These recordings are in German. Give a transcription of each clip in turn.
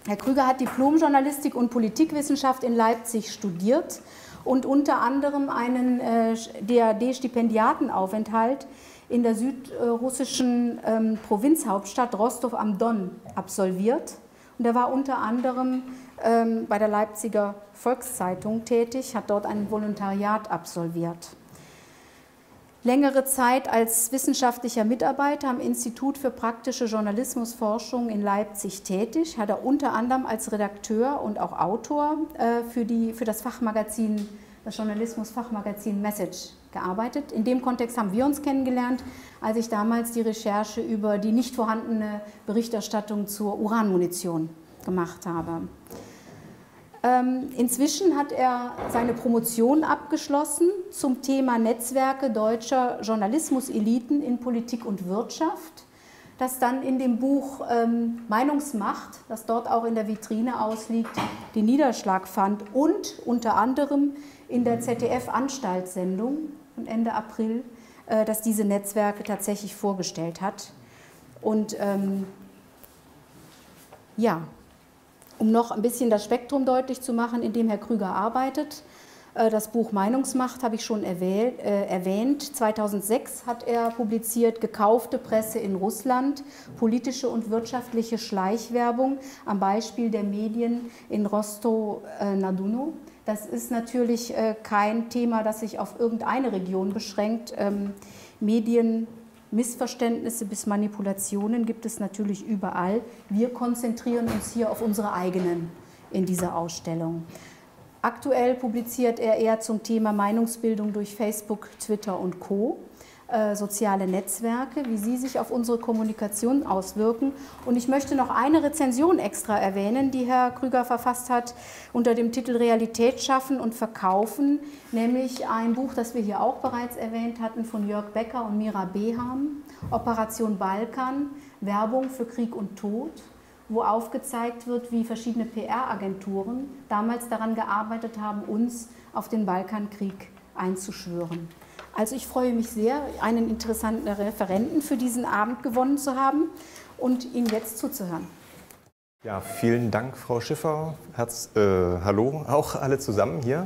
Herr Krüger hat Diplom-Journalistik und Politikwissenschaft in Leipzig studiert und unter anderem einen DAAD-Stipendiatenaufenthalt in der südrussischen Provinzhauptstadt Rostov am Don absolviert. Und er war unter anderem bei der Leipziger Volkszeitung tätig, hat dort ein Volontariat absolviert. Längere Zeit als wissenschaftlicher Mitarbeiter am Institut für praktische Journalismusforschung in Leipzig tätig, hat er unter anderem als Redakteur und auch Autor für das Fachmagazin, das Journalismus-Fachmagazin Message gearbeitet. In dem Kontext haben wir uns kennengelernt, als ich damals die Recherche über die nicht vorhandene Berichterstattung zur Uranmunition gemacht habe. Inzwischen hat er seine Promotion abgeschlossen zum Thema Netzwerke deutscher Journalismuseliten in Politik und Wirtschaft, das dann in dem Buch Meinungsmacht, das dort auch in der Vitrine ausliegt, den Niederschlag fand und unter anderem in der ZDF-Anstaltssendung von Ende April, das diese Netzwerke tatsächlich vorgestellt hat. Und ja, um noch ein bisschen das Spektrum deutlich zu machen, in dem Herr Krüger arbeitet. Das Buch Meinungsmacht habe ich schon erwähnt. 2006 hat er publiziert Gekaufte Presse in Russland, politische und wirtschaftliche Schleichwerbung am Beispiel der Medien in Rostov-na-Don. Das ist natürlich kein Thema, das sich auf irgendeine Region beschränkt. Missverständnisse bis Manipulationen gibt es natürlich überall. Wir konzentrieren uns hier auf unsere eigenen in dieser Ausstellung. Aktuell publiziert er eher zum Thema Meinungsbildung durch Facebook, Twitter und Co., soziale Netzwerke, wie sie sich auf unsere Kommunikation auswirken. Und ich möchte noch eine Rezension extra erwähnen, die Herr Krüger verfasst hat unter dem Titel Realität schaffen und verkaufen, nämlich ein Buch, das wir hier auch bereits erwähnt hatten, von Jörg Becker und Mira Beham, Operation Balkan, Werbung für Krieg und Tod, wo aufgezeigt wird, wie verschiedene PR-Agenturen damals daran gearbeitet haben, uns auf den Balkankrieg einzuschwören. Also ich freue mich sehr, einen interessanten Referenten für diesen Abend gewonnen zu haben und Ihnen jetzt zuzuhören. Ja, vielen Dank, Frau Schiffer. Hallo auch alle zusammen hier.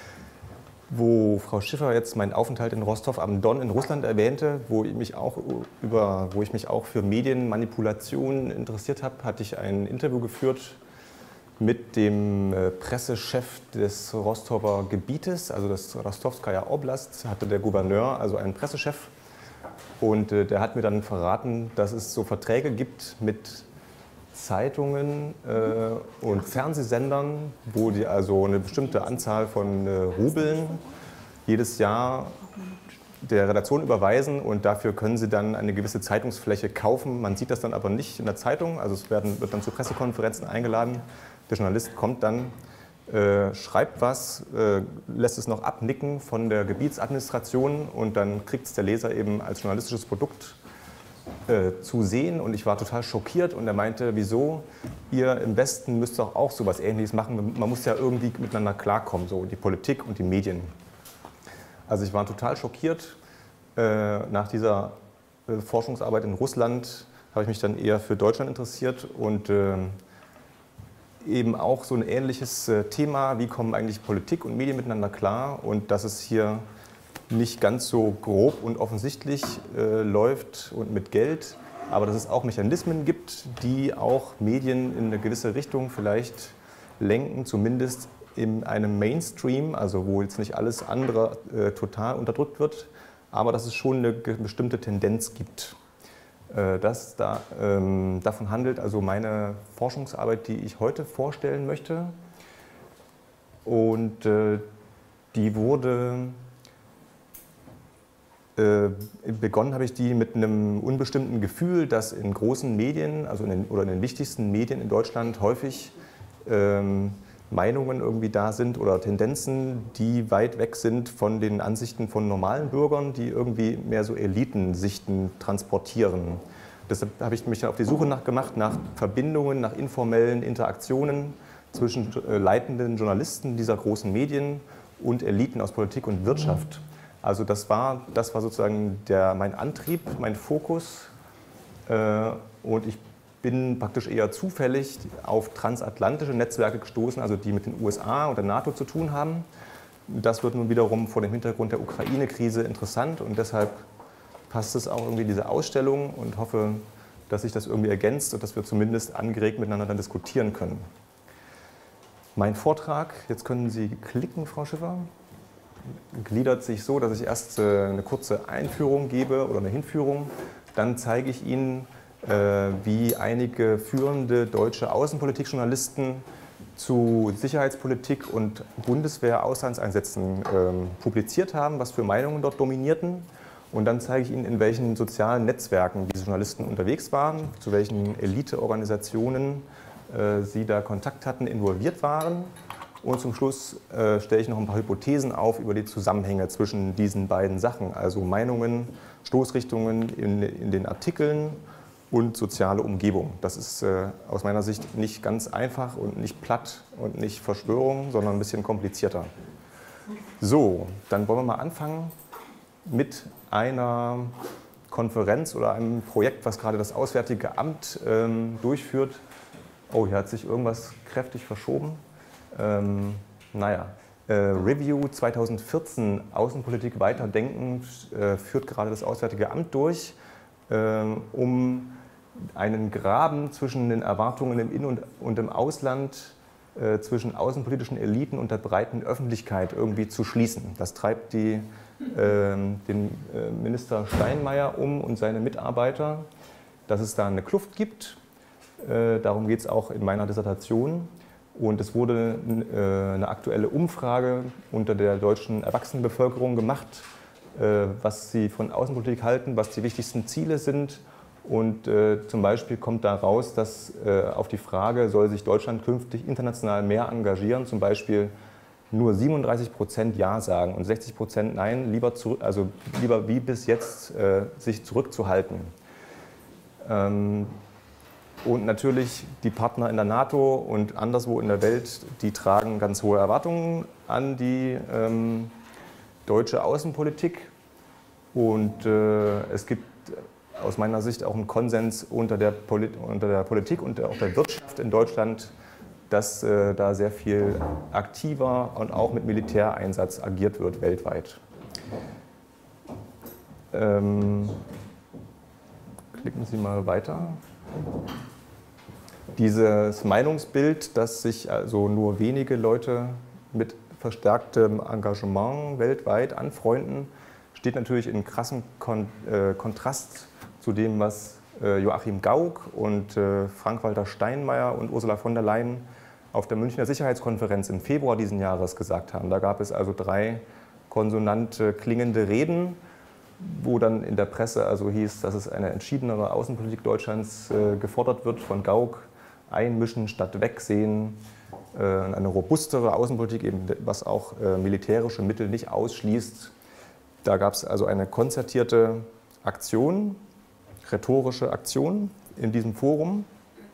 Wo Frau Schiffer jetzt meinen Aufenthalt in Rostov am Don in Russland erwähnte, wo ich mich auch für Medienmanipulation interessiert habe, hatte ich ein Interview geführt mit dem Pressechef des Rostover Gebietes, also des Rostowskaja Oblast, hatte der Gouverneur, also einen Pressechef. Und der hat mir dann verraten, dass es so Verträge gibt mit Zeitungen und Fernsehsendern, wo die also eine bestimmte Anzahl von Rubeln jedes Jahr der Redaktion überweisen und dafür können sie dann eine gewisse Zeitungsfläche kaufen. Man sieht das dann aber nicht in der Zeitung, also es wird dann zu Pressekonferenzen eingeladen. Der Journalist kommt dann, schreibt was, lässt es noch abnicken von der Gebietsadministration und dann kriegt es der Leser eben als journalistisches Produkt zu sehen. Und ich war total schockiert und er meinte, wieso, ihr im Westen müsst doch auch so was Ähnliches machen. Man muss ja irgendwie miteinander klarkommen, so die Politik und die Medien. Also ich war total schockiert. Nach dieser Forschungsarbeit in Russland habe ich mich dann eher für Deutschland interessiert und eben auch so ein ähnliches Thema, wie kommen eigentlich Politik und Medien miteinander klar und dass es hier nicht ganz so grob und offensichtlich läuft und mit Geld, aber dass es auch Mechanismen gibt, die auch Medien in eine gewisse Richtung vielleicht lenken, zumindest in einem Mainstream, also wo jetzt nicht alles andere total unterdrückt wird, aber dass es schon eine bestimmte Tendenz gibt. Davon handelt also meine Forschungsarbeit, die ich heute vorstellen möchte. Und die wurde, begonnen habe ich die mit einem unbestimmten Gefühl, dass in großen Medien, also in den wichtigsten Medien in Deutschland häufig Meinungen irgendwie da sind oder Tendenzen, die weit weg sind von den Ansichten von normalen Bürgern, die irgendwie mehr so Elitensichten transportieren. Deshalb habe ich mich dann auf die Suche gemacht nach Verbindungen, nach informellen Interaktionen zwischen leitenden Journalisten dieser großen Medien und Eliten aus Politik und Wirtschaft. Also das war sozusagen mein Antrieb, mein Fokus. Und ich bin praktisch eher zufällig auf transatlantische Netzwerke gestoßen, also die mit den USA und der NATO zu tun haben. Das wird nun wiederum vor dem Hintergrund der Ukraine-Krise interessant und deshalb passt es auch irgendwie in diese Ausstellung und hoffe, dass sich das irgendwie ergänzt und dass wir zumindest angeregt miteinander dann diskutieren können. Mein Vortrag, jetzt können Sie klicken, Frau Schiffer, gliedert sich so, dass ich erst eine kurze Einführung gebe oder eine Hinführung. Dann zeige ich Ihnen, wie einige führende deutsche Außenpolitikjournalisten zu Sicherheitspolitik und Bundeswehr-Auslandseinsätzen publiziert haben, was für Meinungen dort dominierten. Und dann zeige ich Ihnen, in welchen sozialen Netzwerken diese Journalisten unterwegs waren, zu welchen Eliteorganisationen sie da Kontakt hatten, involviert waren. Und zum Schluss stelle ich noch ein paar Hypothesen auf über die Zusammenhänge zwischen diesen beiden Sachen, also Meinungen, Stoßrichtungen in den Artikeln und soziale Umgebung. Das ist aus meiner Sicht nicht ganz einfach und nicht platt und nicht Verschwörung, sondern ein bisschen komplizierter. So, dann wollen wir mal anfangen mit einer Konferenz oder einem Projekt, was gerade das Auswärtige Amt durchführt. Oh, hier hat sich irgendwas kräftig verschoben. Review 2014, Außenpolitik weiterdenken, führt gerade das Auswärtige Amt durch, um einen Graben zwischen den Erwartungen im In- und im Ausland, zwischen außenpolitischen Eliten und der breiten Öffentlichkeit irgendwie zu schließen. Das treibt den Minister Steinmeier und seine Mitarbeiter, dass es da eine Kluft gibt. Darum geht es auch in meiner Dissertation. Und es wurde eine aktuelle Umfrage unter der deutschen Erwachsenenbevölkerung gemacht, was sie von Außenpolitik halten, was die wichtigsten Ziele sind. Und zum Beispiel kommt da raus, dass auf die Frage, soll sich Deutschland künftig international mehr engagieren, zum Beispiel nur 37% Ja sagen und 60% Nein, lieber wie bis jetzt sich zurückzuhalten. Und natürlich die Partner in der NATO und anderswo in der Welt, die tragen ganz hohe Erwartungen an die deutsche Außenpolitik. Und es gibt aus meiner Sicht auch einen Konsens unter der Politik und auch der Wirtschaft in Deutschland, dass da sehr viel aktiver und auch mit Militäreinsatz agiert wird weltweit. Klicken Sie mal weiter. Dieses Meinungsbild, dass sich also nur wenige Leute mit verstärktem Engagement weltweit anfreunden, steht natürlich in krassem Kontrast zu dem, was Joachim Gauck und Frank-Walter Steinmeier und Ursula von der Leyen auf der Münchner Sicherheitskonferenz im Februar diesen Jahres gesagt haben. Da gab es also 3 konsonant klingende Reden, wo dann in der Presse also hieß, dass es eine entschiedenere Außenpolitik Deutschlands gefordert wird von Gauck, einmischen statt wegsehen, eine robustere Außenpolitik, eben, was auch militärische Mittel nicht ausschließt. Da gab es also eine konzertierte Aktion, rhetorische Aktion in diesem Forum.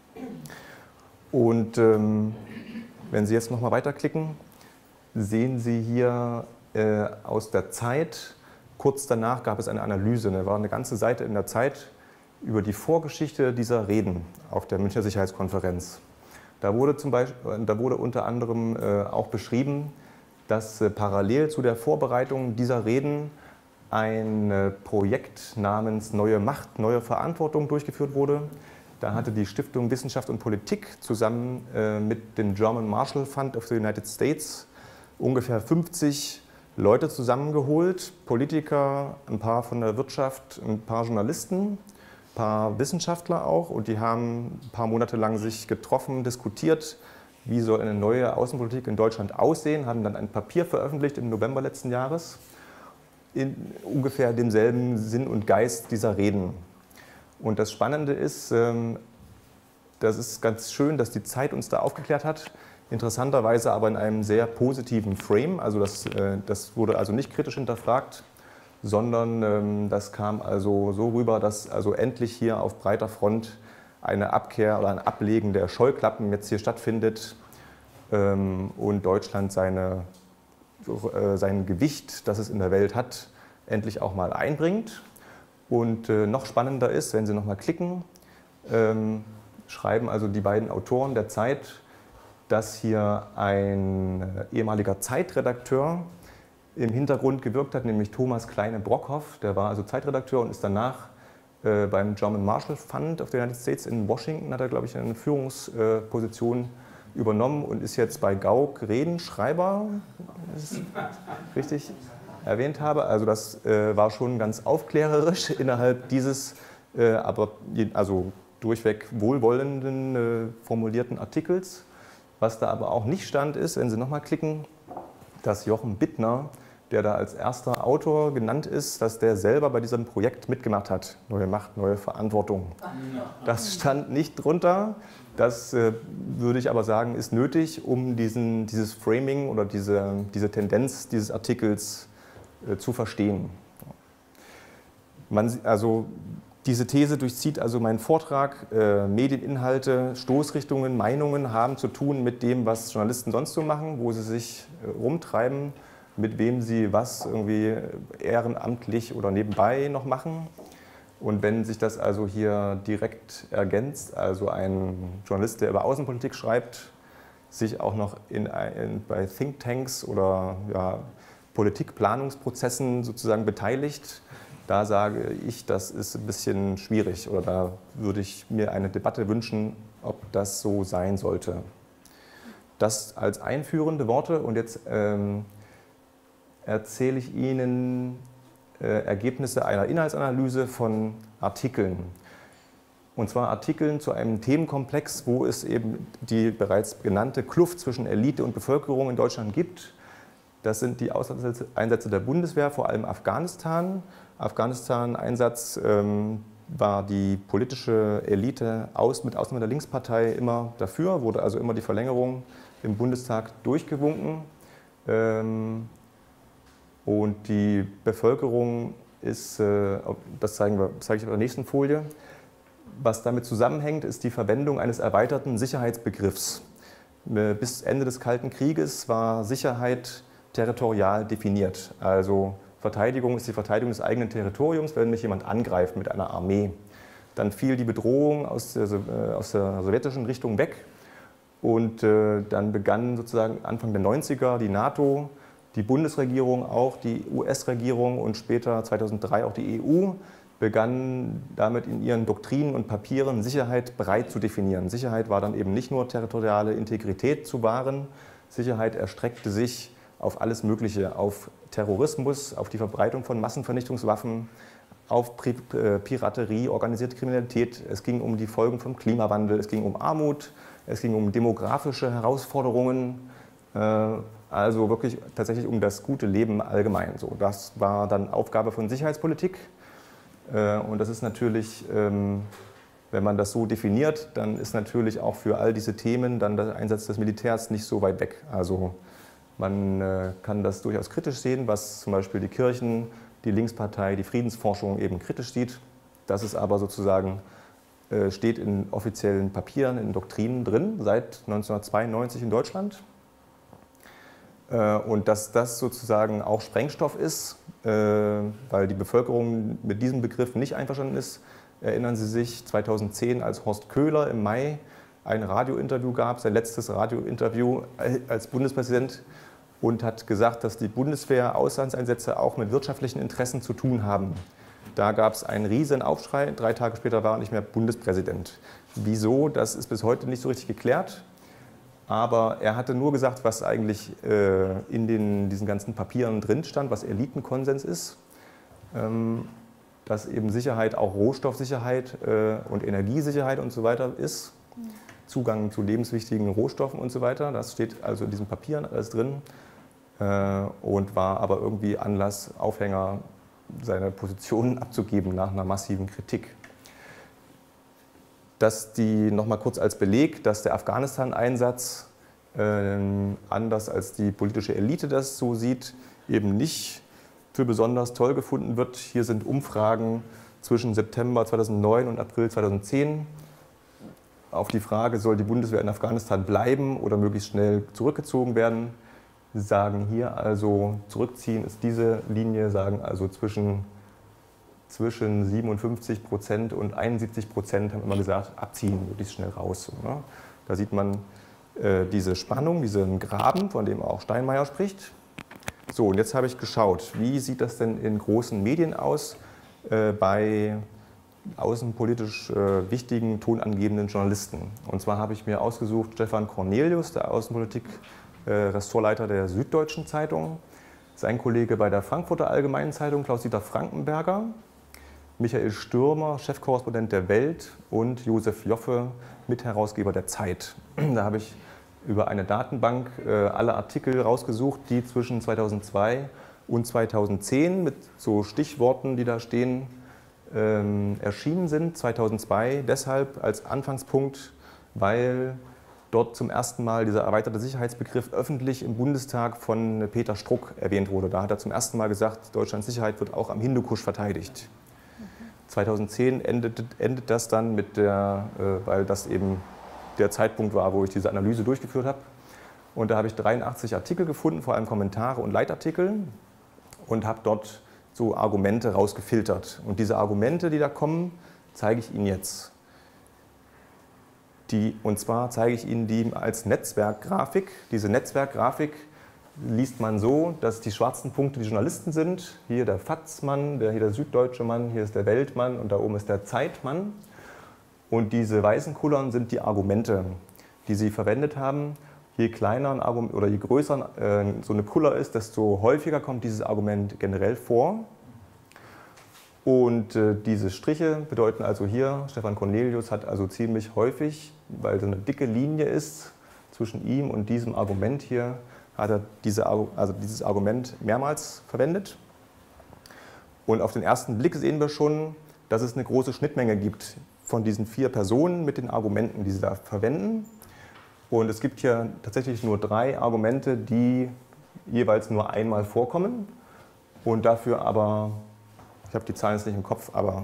Und wenn Sie jetzt noch mal weiterklicken, sehen Sie hier aus der Zeit, kurz danach gab es eine Analyse, da war eine ganze Seite in der Zeit über die Vorgeschichte dieser Reden auf der Münchner Sicherheitskonferenz. Da wurde unter anderem auch beschrieben, dass parallel zu der Vorbereitung dieser Reden ein Projekt namens Neue Macht, neue Verantwortung durchgeführt wurde. Da hatte die Stiftung Wissenschaft und Politik zusammen mit dem German Marshall Fund of the United States ungefähr 50 Leute zusammengeholt, Politiker, ein paar von der Wirtschaft, ein paar Journalisten, ein paar Wissenschaftler auch, und die haben ein paar Monate lang sich getroffen, diskutiert, wie soll eine neue Außenpolitik in Deutschland aussehen, haben dann ein Papier veröffentlicht im November letzten Jahres, in ungefähr demselben Sinn und Geist dieser Reden. Und das Spannende ist, das ist ganz schön, dass die Zeit uns da aufgeklärt hat, interessanterweise aber in einem sehr positiven Frame, also das wurde also nicht kritisch hinterfragt, sondern das kam also so rüber, dass also endlich hier auf breiter Front eine Abkehr oder ein Ablegen der Scheuklappen jetzt hier stattfindet und Deutschland sein Gewicht, das es in der Welt hat, endlich auch mal einbringt. Und noch spannender ist, wenn Sie noch mal klicken, schreiben also die beiden Autoren der Zeit, dass hier ein ehemaliger Zeitredakteur im Hintergrund gewirkt hat, nämlich Thomas Kleine-Brockhoff. Der war also Zeitredakteur und ist danach beim German Marshall Fund of the United States in Washington, hat er, glaube ich, eine Führungsposition übernommen und ist jetzt bei Gauck Redenschreiber, das ist richtig erwähnt habe. Also das war schon ganz aufklärerisch innerhalb dieses, also durchweg wohlwollenden formulierten Artikels. Was da aber auch nicht stand, ist, wenn Sie nochmal klicken, dass Jochen Bittner, der da als erster Autor genannt ist, dass der selber bei diesem Projekt mitgemacht hat. Neue Macht, neue Verantwortung. Das stand nicht drunter. Das würde ich aber sagen, ist nötig, um dieses Framing oder diese Tendenz dieses Artikels zu verstehen. Diese These durchzieht also meinen Vortrag. Medieninhalte, Stoßrichtungen, Meinungen haben zu tun mit dem, was Journalisten sonst so machen, wo sie sich rumtreiben, mit wem sie was irgendwie ehrenamtlich oder nebenbei noch machen. Und wenn sich das also hier direkt ergänzt, also ein Journalist, der über Außenpolitik schreibt, sich auch noch bei Thinktanks oder Politikplanungsprozessen sozusagen beteiligt, da sage ich, das ist ein bisschen schwierig oder da würde ich mir eine Debatte wünschen, ob das so sein sollte. Das als einführende Worte und jetzt erzähle ich Ihnen Ergebnisse einer Inhaltsanalyse von Artikeln. Und zwar Artikeln zu einem Themenkomplex, wo es eben die bereits genannte Kluft zwischen Elite und Bevölkerung in Deutschland gibt. Das sind die Auslandseinsätze der Bundeswehr, vor allem Afghanistan. Afghanistan-Einsatz war die politische Elite mit Ausnahme der Linkspartei immer dafür, wurde also immer die Verlängerung im Bundestag durchgewunken. Und die Bevölkerung ist, das zeige ich auf der nächsten Folie, was damit zusammenhängt, ist die Verwendung eines erweiterten Sicherheitsbegriffs. Bis Ende des Kalten Krieges war Sicherheit territorial definiert. Also Verteidigung ist die Verteidigung des eigenen Territoriums, wenn mich jemand angreift mit einer Armee. Dann fiel die Bedrohung aus der sowjetischen Richtung weg und dann begann sozusagen Anfang der 90er die NATO, die Bundesregierung auch, die US-Regierung und später 2003 auch die EU begannen damit in ihren Doktrinen und Papieren Sicherheit breit zu definieren. Sicherheit war dann eben nicht nur territoriale Integrität zu wahren, Sicherheit erstreckte sich auf alles Mögliche, auf Terrorismus, auf die Verbreitung von Massenvernichtungswaffen, auf Piraterie, organisierte Kriminalität. Es ging um die Folgen vom Klimawandel, es ging um Armut, es ging um demografische Herausforderungen, also wirklich tatsächlich um das gute Leben allgemein. So, das war dann Aufgabe von Sicherheitspolitik und das ist natürlich, wenn man das so definiert, dann ist natürlich auch für all diese Themen dann der Einsatz des Militärs nicht so weit weg. Also man kann das durchaus kritisch sehen, was zum Beispiel die Kirchen, die Linkspartei, die Friedensforschung eben kritisch sieht. Das ist aber sozusagen, steht in offiziellen Papieren, in Doktrinen drin, seit 1992 in Deutschland. Und dass das sozusagen auch Sprengstoff ist, weil die Bevölkerung mit diesem Begriff nicht einverstanden ist, erinnern Sie sich 2010, als Horst Köhler im Mai ein Radiointerview gab, sein letztes Radiointerview als Bundespräsident, und hat gesagt, dass die Bundeswehr Auslandseinsätze auch mit wirtschaftlichen Interessen zu tun haben. Da gab es einen riesen Aufschrei, 3 Tage später war er nicht mehr Bundespräsident. Wieso? Das ist bis heute nicht so richtig geklärt. Aber er hatte nur gesagt, was eigentlich in diesen ganzen Papieren drin stand, was Elitenkonsens ist, dass eben Sicherheit auch Rohstoffsicherheit und Energiesicherheit und so weiter ist, Zugang zu lebenswichtigen Rohstoffen und so weiter. Das steht also in diesen Papieren alles drin und war aber irgendwie Anlass, Aufhänger, seine Positionen abzugeben nach einer massiven Kritik. Nochmal kurz als Beleg, dass der Afghanistan-Einsatz anders als die politische Elite das so sieht, eben nicht für besonders toll gefunden wird. Hier sind Umfragen zwischen September 2009 und April 2010. Auf die Frage, soll die Bundeswehr in Afghanistan bleiben oder möglichst schnell zurückgezogen werden, sagen hier also, zurückziehen ist diese Linie, sagen also zwischen zwischen 57% und 71% haben immer gesagt, abziehen, möglichst schnell raus. Ne? Da sieht man diese Spannung, diesen Graben, von dem auch Steinmeier spricht. So, und jetzt habe ich geschaut, wie sieht das denn in großen Medien aus bei außenpolitisch wichtigen, tonangebenden Journalisten. Und zwar habe ich mir ausgesucht Stefan Cornelius, der Außenpolitik-Ressortleiter der Süddeutschen Zeitung, sein Kollege bei der Frankfurter Allgemeinen Zeitung, Klaus-Dieter Frankenberger, Michael Stürmer, Chefkorrespondent der Welt und Josef Joffe, Mitherausgeber der Zeit. Da habe ich über eine Datenbank alle Artikel rausgesucht, die zwischen 2002 und 2010 mit so Stichworten, die da stehen, erschienen sind. 2002 deshalb als Anfangspunkt, weil dort zum ersten Mal dieser erweiterte Sicherheitsbegriff öffentlich im Bundestag von Peter Struck erwähnt wurde. Da hat er zum ersten Mal gesagt, Deutschlands Sicherheit wird auch am Hindukusch verteidigt. 2010 endet das dann mit weil das eben der Zeitpunkt war, wo ich diese Analyse durchgeführt habe. Und da habe ich 83 Artikel gefunden, vor allem Kommentare und Leitartikel, und habe dort so Argumente rausgefiltert. Und diese Argumente, die da kommen, zeige ich Ihnen jetzt. Und zwar zeige ich Ihnen die als Netzwerkgrafik. Diese Netzwerkgrafik liest man so, dass die schwarzen Punkte die Journalisten sind. Hier der FAZ-Mann, hier der Süddeutsche Mann, hier ist der Weltmann und da oben ist der Zeitmann. Und diese weißen Kullern sind die Argumente, die sie verwendet haben. Je kleiner ein Argument oder je größer so eine Kuller ist, desto häufiger kommt dieses Argument generell vor. Und diese Striche bedeuten also hier, Stefan Cornelius hat also ziemlich häufig, weil so eine dicke Linie ist zwischen ihm und diesem Argument hier, hat er dieses Argument mehrmals verwendet. Und auf den ersten Blick sehen wir schon, dass es eine große Schnittmenge gibt von diesen 4 Personen mit den Argumenten, die sie da verwenden. Und es gibt hier tatsächlich nur 3 Argumente, die jeweils nur einmal vorkommen und dafür aber, ich habe die Zahlen jetzt nicht im Kopf, aber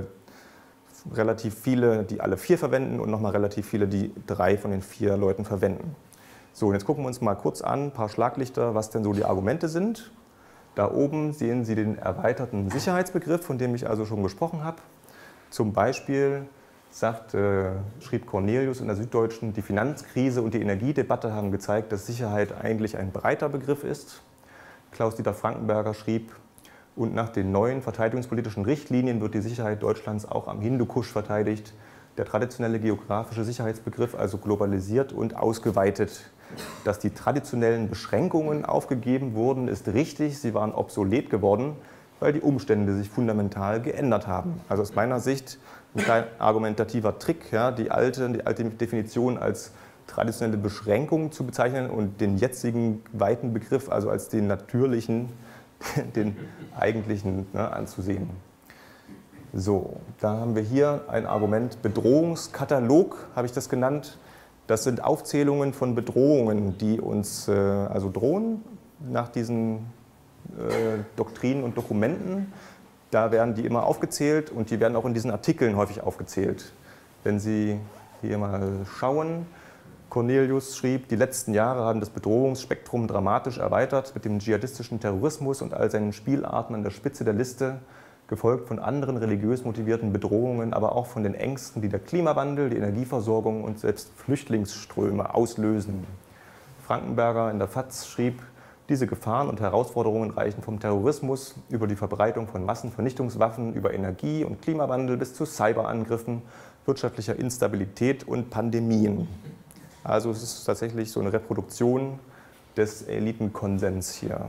relativ viele, die alle 4 verwenden und nochmal relativ viele, die 3 von den 4 Leuten verwenden. So, und jetzt gucken wir uns mal kurz an, ein paar Schlaglichter, was denn so die Argumente sind. Da oben sehen Sie den erweiterten Sicherheitsbegriff, von dem ich also schon gesprochen habe. Zum Beispiel schrieb Cornelius in der Süddeutschen, die Finanzkrise und die Energiedebatte haben gezeigt, dass Sicherheit eigentlich ein breiter Begriff ist. Klaus-Dieter Frankenberger schrieb, und nach den neuen verteidigungspolitischen Richtlinien wird die Sicherheit Deutschlands auch am Hindukusch verteidigt. Der traditionelle geografische Sicherheitsbegriff also globalisiert und ausgeweitet. Dass die traditionellen Beschränkungen aufgegeben wurden, ist richtig. Sie waren obsolet geworden, weil die Umstände sich fundamental geändert haben. Also aus meiner Sicht ein kleiner argumentativer Trick, ja, die alte Definition als traditionelle Beschränkung zu bezeichnen und den jetzigen weiten Begriff also als den natürlichen, den eigentlichen, ne, anzusehen. So, da haben wir hier ein Argument, Bedrohungskatalog habe ich das genannt. Das sind Aufzählungen von Bedrohungen, die uns also drohen nach diesen Doktrinen und Dokumenten. Da werden die immer aufgezählt und die werden auch in diesen Artikeln häufig aufgezählt. Wenn Sie hier mal schauen, Cornelius schrieb, die letzten Jahre haben das Bedrohungsspektrum dramatisch erweitert mit dem dschihadistischen Terrorismus und all seinen Spielarten an der Spitze der Liste, gefolgt von anderen religiös motivierten Bedrohungen, aber auch von den Ängsten, die der Klimawandel, die Energieversorgung und selbst Flüchtlingsströme auslösen. Frankenberger in der FAZ schrieb, diese Gefahren und Herausforderungen reichen vom Terrorismus über die Verbreitung von Massenvernichtungswaffen, über Energie- und Klimawandel bis zu Cyberangriffen, wirtschaftlicher Instabilität und Pandemien. Also es ist tatsächlich so eine Reproduktion des Elitenkonsens hier.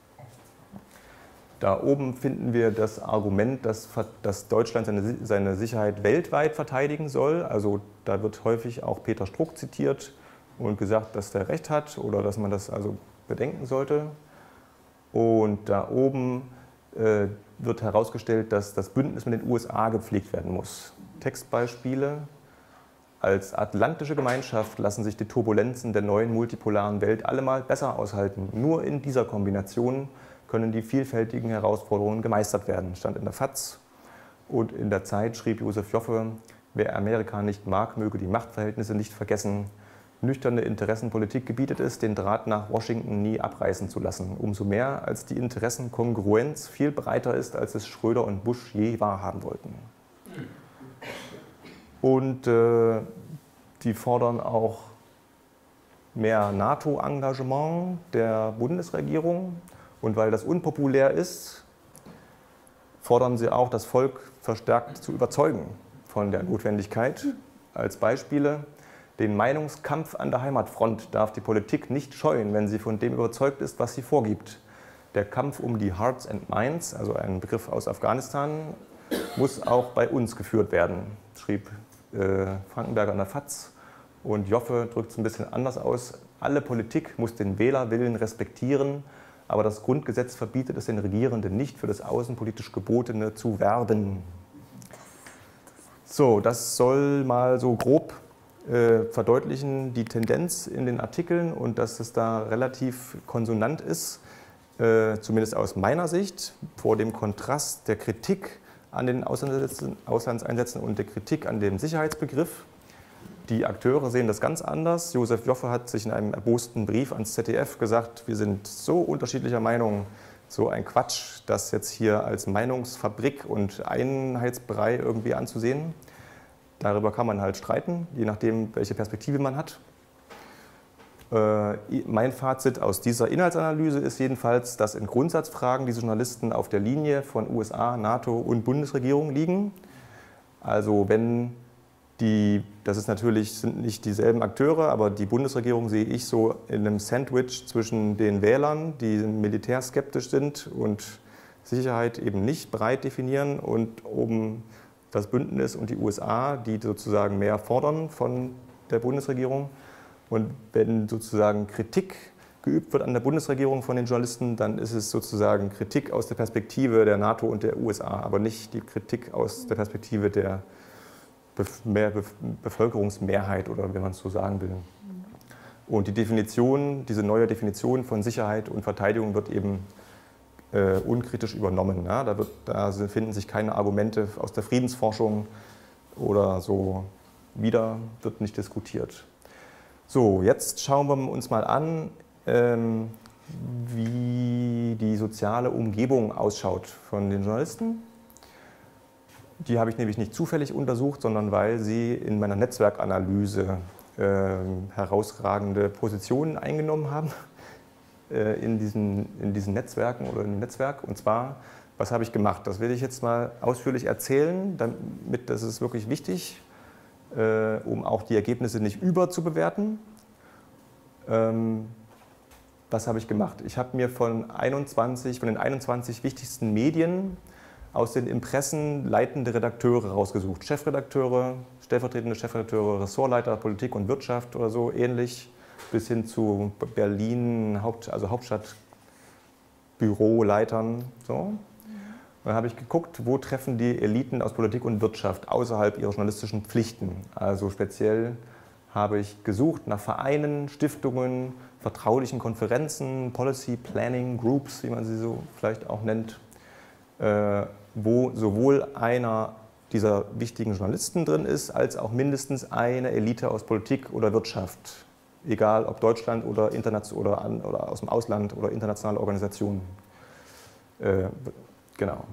Da oben finden wir das Argument, dass Deutschland seine Sicherheit weltweit verteidigen soll. Also da wird häufig auch Peter Struck zitiert und gesagt, dass der Recht hat oder dass man das also bedenken sollte. Und da oben wird herausgestellt, dass das Bündnis mit den USA gepflegt werden muss. Textbeispiele. Als atlantische Gemeinschaft lassen sich die Turbulenzen der neuen multipolaren Welt allemal besser aushalten. Nur in dieser Kombination können die vielfältigen Herausforderungen gemeistert werden, stand in der FAZ. Und in der Zeit schrieb Josef Joffe, wer Amerika nicht mag, möge die Machtverhältnisse nicht vergessen. nüchterne Interessenpolitik gebietet ist, den Draht nach Washington nie abreißen zu lassen. Umso mehr, als die Interessenkongruenz viel breiter ist, als es Schröder und Bush je wahrhaben wollten. Und die fordern auch mehr NATO-Engagement der Bundesregierung. Und weil das unpopulär ist, fordern sie auch, das Volk verstärkt zu überzeugen von der Notwendigkeit. Als Beispiele: Den Meinungskampf an der Heimatfront darf die Politik nicht scheuen, wenn sie von dem überzeugt ist, was sie vorgibt. Der Kampf um die Hearts and Minds, also ein Begriff aus Afghanistan, muss auch bei uns geführt werden, schrieb Frankenberger in der FAZ. Und Joffe drückt es ein bisschen anders aus. Alle Politik muss den Wählerwillen respektieren, aber das Grundgesetz verbietet es den Regierenden nicht, für das außenpolitisch Gebotene zu werben. So, das soll mal so grob verdeutlichen die Tendenz in den Artikeln und dass es da relativ konsonant ist, zumindest aus meiner Sicht, vor dem Kontrast der Kritik an den Auslandseinsätzen und der Kritik an dem Sicherheitsbegriff. Die Akteure sehen das ganz anders. Josef Joffe hat sich in einem erbosten Brief ans ZDF gesagt, wir sind so unterschiedlicher Meinung, so ein Quatsch, das jetzt hier als Meinungsfabrik und Einheitsbrei irgendwie anzusehen. Darüber kann man halt streiten, je nachdem, welche Perspektive man hat. Mein Fazit aus dieser Inhaltsanalyse ist jedenfalls, dass in Grundsatzfragen diese Journalisten auf der Linie von USA, NATO und Bundesregierung liegen. Also wenn das ist natürlich, sind nicht dieselben Akteure, aber die Bundesregierung sehe ich so in einem Sandwich zwischen den Wählern, die militärskeptisch sind und Sicherheit eben nicht breit definieren, und oben das Bündnis und die USA, die sozusagen mehr fordern von der Bundesregierung. Und wenn sozusagen Kritik geübt wird an der Bundesregierung von den Journalisten, dann ist es sozusagen Kritik aus der Perspektive der NATO und der USA, aber nicht die Kritik aus der Perspektive der Bevölkerungsmehrheit, oder wenn man es so sagen will. Und die Definition, diese neue Definition von Sicherheit und Verteidigung wird eben unkritisch übernommen. Ja? Da finden sich keine Argumente aus der Friedensforschung oder so wieder, wird nicht diskutiert. So, jetzt schauen wir uns mal an, wie die soziale Umgebung ausschaut von den Journalisten. Die habe ich nämlich nicht zufällig untersucht, sondern weil sie in meiner Netzwerkanalyse herausragende Positionen eingenommen haben in diesen Netzwerken oder im Netzwerk. Und zwar, was habe ich gemacht? Das will ich jetzt mal ausführlich erzählen, das ist wirklich wichtig, um auch die Ergebnisse nicht überzubewerten. Was habe ich gemacht? Ich habe mir von den 21 wichtigsten Medien aus den Impressen leitende Redakteure rausgesucht. Chefredakteure, stellvertretende Chefredakteure, Ressortleiter, Politik und Wirtschaft oder so ähnlich, bis hin zu Berlin, also Hauptstadtbüroleitern. So. Und dann habe ich geguckt, wo treffen die Eliten aus Politik und Wirtschaft außerhalb ihrer journalistischen Pflichten. Also speziell habe ich gesucht nach Vereinen, Stiftungen, vertraulichen Konferenzen, Policy Planning Groups, wie man sie so vielleicht auch nennt, wo sowohl einer dieser wichtigen Journalisten drin ist, als auch mindestens eine Elite aus Politik oder Wirtschaft, egal ob Deutschland oder oder aus dem Ausland oder internationale Organisationen. Genau.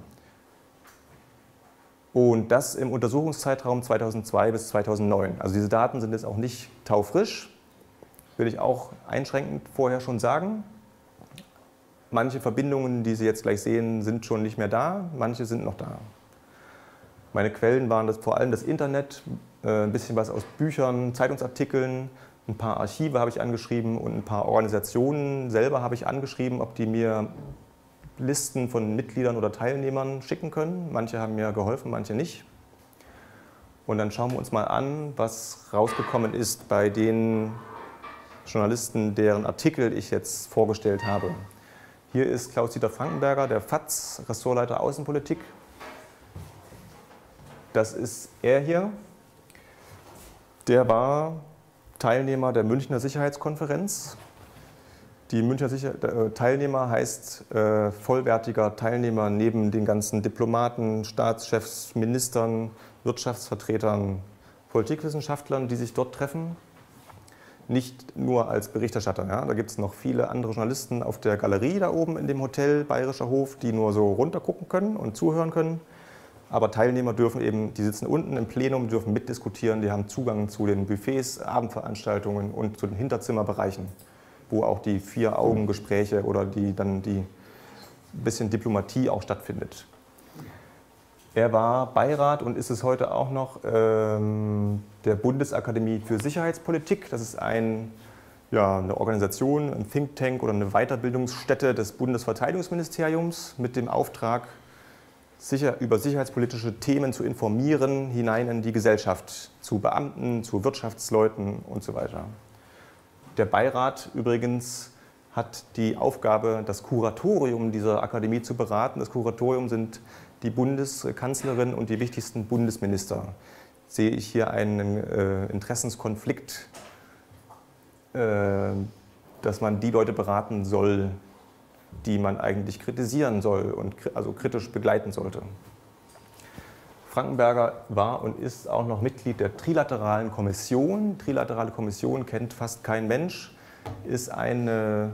Und das im Untersuchungszeitraum 2002 bis 2009. Also diese Daten sind jetzt auch nicht taufrisch, will ich auch einschränkend vorher schon sagen. Manche Verbindungen, die Sie jetzt gleich sehen, sind schon nicht mehr da, manche sind noch da. Meine Quellen waren vor allem das Internet, ein bisschen was aus Büchern, Zeitungsartikeln, ein paar Archive habe ich angeschrieben und ein paar Organisationen selber habe ich angeschrieben, ob die mir Listen von Mitgliedern oder Teilnehmern schicken können. Manche haben mir geholfen, manche nicht. Und dann schauen wir uns mal an, was rausgekommen ist bei den Journalisten, deren Artikel ich jetzt vorgestellt habe. Hier ist Klaus-Dieter Frankenberger, der FAZ, Ressortleiter Außenpolitik. Das ist er hier. Der war Teilnehmer der Münchner Sicherheitskonferenz. Die Münchner Teilnehmer heißt vollwertiger Teilnehmer neben den ganzen Diplomaten, Staatschefs, Ministern, Wirtschaftsvertretern, Politikwissenschaftlern, die sich dort treffen. nicht nur als Berichterstatter. Ja. Da gibt es noch viele andere Journalisten auf der Galerie da oben in dem Hotel Bayerischer Hof, die nur so runtergucken können und zuhören können. Aber Teilnehmer dürfen eben, die sitzen unten im Plenum, dürfen mitdiskutieren, die haben Zugang zu den Buffets, Abendveranstaltungen und zu den Hinterzimmerbereichen, wo auch die Vier-Augen-Gespräche oder die bisschen Diplomatie auch stattfindet. Er war Beirat und ist es heute auch noch der Bundesakademie für Sicherheitspolitik. Das ist eine Organisation, ein Think Tank oder eine Weiterbildungsstätte des Bundesverteidigungsministeriums mit dem Auftrag, über sicherheitspolitische Themen zu informieren, hinein in die Gesellschaft, zu Beamten, zu Wirtschaftsleuten und so weiter. Der Beirat übrigens hat die Aufgabe, das Kuratorium dieser Akademie zu beraten. Das Kuratorium sind die Bundeskanzlerin und die wichtigsten Bundesminister. Sehe ich hier einen Interessenskonflikt, dass man die Leute beraten soll, die man eigentlich kritisieren soll und also kritisch begleiten sollte. Frankenberger war und ist auch noch Mitglied der Trilateralen Kommission. Trilaterale Kommission kennt fast kein Mensch, ist ein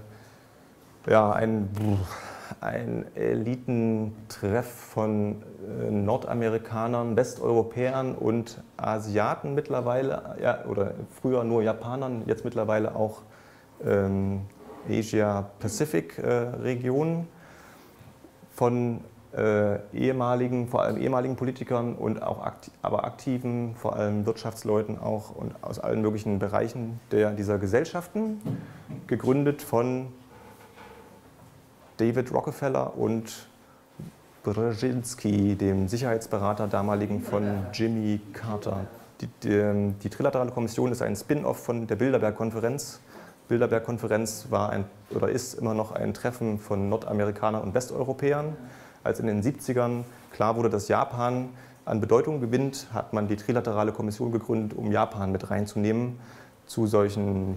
Elitentreff von Nordamerikanern, Westeuropäern und Asiaten mittlerweile, ja, oder früher nur Japanern, jetzt mittlerweile auch Asia-Pacific-Regionen von vor allem ehemaligen Politikern und auch aber aktiven, vor allem Wirtschaftsleuten auch und aus allen möglichen Bereichen dieser Gesellschaften, gegründet von David Rockefeller und Brzezinski, dem Sicherheitsberater damaligen von Jimmy Carter. Die Trilaterale Kommission ist ein Spin-off von der Bilderberg-Konferenz. Bilderberg-Konferenz ist immer noch ein Treffen von Nordamerikanern und Westeuropäern. Als in den 70ern klar wurde, dass Japan an Bedeutung gewinnt, hat man die Trilaterale Kommission gegründet, um Japan mit reinzunehmen zu solchen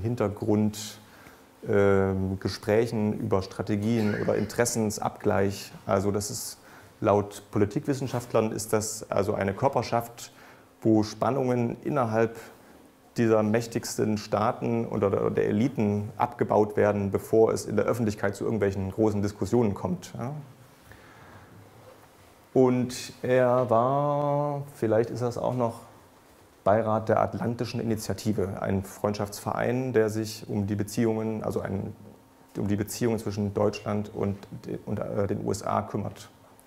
Hintergrundgesprächen über Strategien oder Interessensabgleich. Also das ist laut Politikwissenschaftlern ist das also eine Körperschaft, wo Spannungen innerhalb dieser mächtigsten Staaten oder der Eliten abgebaut werden, bevor es in der Öffentlichkeit zu irgendwelchen großen Diskussionen kommt. Ja. Und er war, vielleicht ist das auch noch, Beirat der Atlantischen Initiative, ein Freundschaftsverein, der sich um die Beziehungen, um die Beziehungen zwischen Deutschland und den USA kümmert.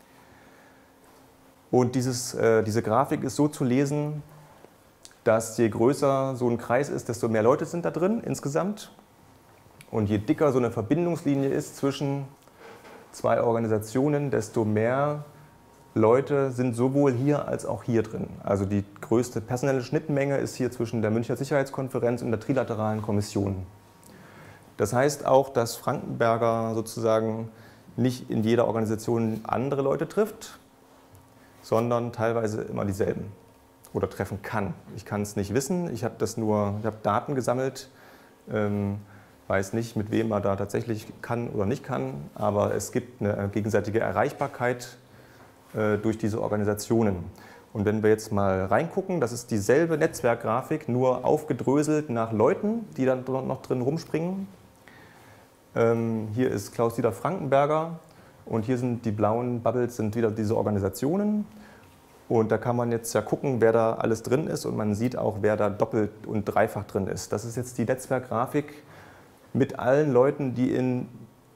Und diese Grafik ist so zu lesen, dass je größer so ein Kreis ist, desto mehr Leute sind da drin insgesamt. Und je dicker so eine Verbindungslinie ist zwischen zwei Organisationen, desto mehr Leute sind sowohl hier als auch hier drin. Also die größte personelle Schnittmenge ist hier zwischen der Münchner Sicherheitskonferenz und der Trilateralen Kommission. Das heißt auch, dass Frankenberger sozusagen nicht in jeder Organisation andere Leute trifft, sondern teilweise immer dieselben oder treffen kann. Ich kann es nicht wissen, ich habe Daten gesammelt, weiß nicht, mit wem er da tatsächlich kann oder nicht kann, aber es gibt eine gegenseitige Erreichbarkeit durch diese Organisationen. Und wenn wir jetzt mal reingucken, das ist dieselbe Netzwerkgrafik, nur aufgedröselt nach Leuten, die dann noch drin rumspringen. Hier ist Klaus-Dieter Frankenberger und hier sind die blauen Bubbles, sind wieder diese Organisationen. Und da kann man jetzt ja gucken, wer da alles drin ist und man sieht auch, wer da doppelt und dreifach drin ist. Das ist jetzt die Netzwerkgrafik mit allen Leuten, die in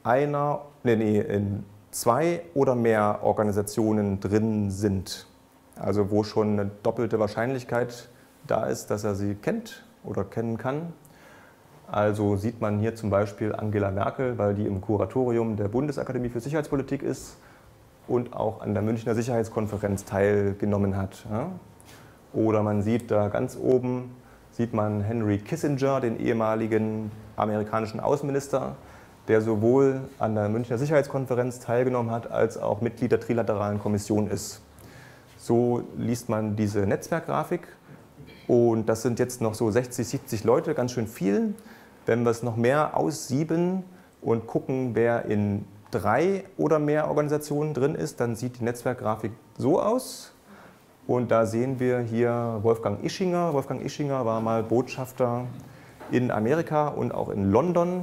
zwei oder mehr Organisationen drin sind. Also wo schon eine doppelte Wahrscheinlichkeit da ist, dass er sie kennt oder kennen kann. Also sieht man hier zum Beispiel Angela Merkel, weil die im Kuratorium der Bundesakademie für Sicherheitspolitik ist und auch an der Münchner Sicherheitskonferenz teilgenommen hat. Oder man sieht da ganz oben, sieht man Henry Kissinger, den ehemaligen amerikanischen Außenminister, der sowohl an der Münchner Sicherheitskonferenz teilgenommen hat, als auch Mitglied der Trilateralen Kommission ist. So liest man diese Netzwerkgrafik und das sind jetzt noch so 60, 70 Leute, ganz schön viel. Wenn wir es noch mehr aussieben und gucken, wer in 3 oder mehr Organisationen drin ist, dann sieht die Netzwerkgrafik so aus. Und da sehen wir hier Wolfgang Ischinger. Wolfgang Ischinger war mal Botschafter in Amerika und auch in London,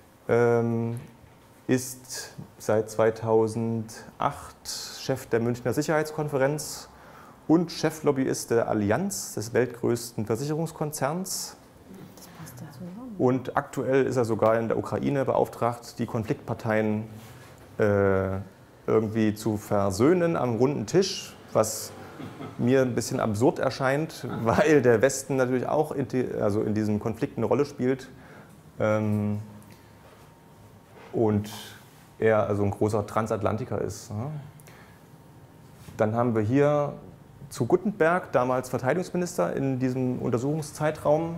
ist seit 2008 Chef der Münchner Sicherheitskonferenz und Cheflobbyist der Allianz, des weltgrößten Versicherungskonzerns. Und aktuell ist er sogar in der Ukraine beauftragt, die Konfliktparteien irgendwie zu versöhnen am runden Tisch, was mir ein bisschen absurd erscheint, weil der Westen natürlich auch in diesem Konflikt eine Rolle spielt. Und er also ein großer Transatlantiker ist. Dann haben wir hier zu Guttenberg, damals Verteidigungsminister in diesem Untersuchungszeitraum.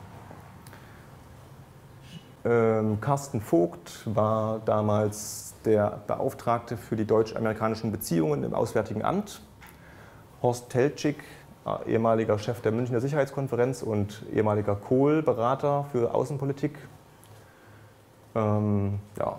Carsten Vogt war damals der Beauftragte für die deutsch-amerikanischen Beziehungen im Auswärtigen Amt. Horst Teltschik, ehemaliger Chef der Münchner Sicherheitskonferenz und ehemaliger Kohl-Berater für Außenpolitik. Ja,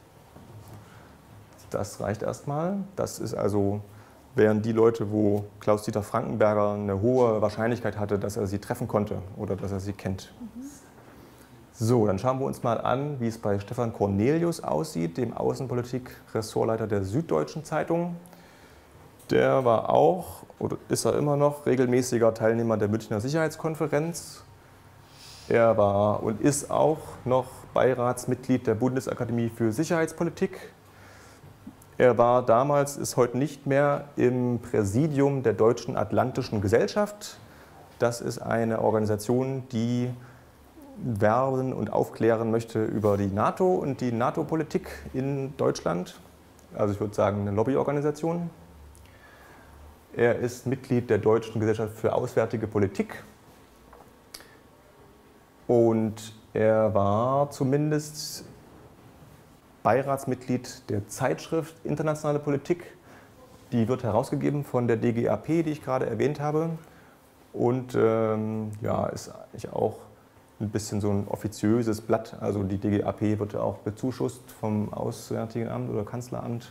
das reicht erstmal. Das ist also, wären die Leute, wo Klaus-Dieter Frankenberger eine hohe Wahrscheinlichkeit hatte, dass er sie treffen konnte oder dass er sie kennt. So, dann schauen wir uns mal an, wie es bei Stefan Cornelius aussieht, dem Außenpolitik-Ressortleiter der Süddeutschen Zeitung. Der war auch, oder ist er immer noch, regelmäßiger Teilnehmer der Münchner Sicherheitskonferenz. Er war und ist auch noch Beiratsmitglied der Bundesakademie für Sicherheitspolitik. Er war damals, ist heute nicht mehr, im Präsidium der Deutschen Atlantischen Gesellschaft. Das ist eine Organisation, die werben und aufklären möchte über die NATO und die NATO-Politik in Deutschland. Also ich würde sagen, eine Lobbyorganisation. Er ist Mitglied der Deutschen Gesellschaft für Auswärtige Politik. Und er war zumindest Beiratsmitglied der Zeitschrift Internationale Politik. Die wird herausgegeben von der DGAP, die ich gerade erwähnt habe. Und ja, ist eigentlich auch ein bisschen so ein offiziöses Blatt. Also die DGAP wird auch bezuschusst vom Auswärtigen Amt oder Kanzleramt.